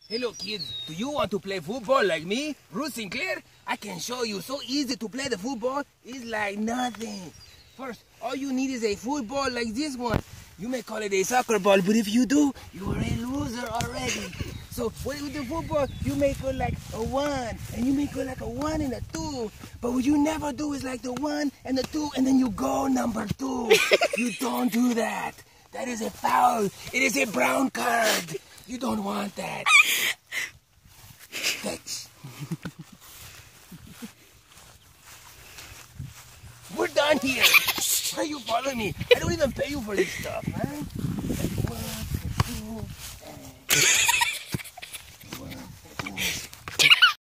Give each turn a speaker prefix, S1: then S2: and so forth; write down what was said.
S1: Hello kids, do you want to play football like me, Bruce Sinclair? I can show you. So easy to play the football. It's like nothing. First, all you need is a football like this one. You may call it a soccer ball, but if you do, you are a loser already. So with the football, you may go like a 1, and you may go like a 1 and a 2. But what you never do is like the 1 and the 2, and then you go number 2. You don't do that. That is a foul. It is a brown card. You don't want that. Thanks. We're done here. Why are you following me? I don't even pay you for this stuff, man. Like,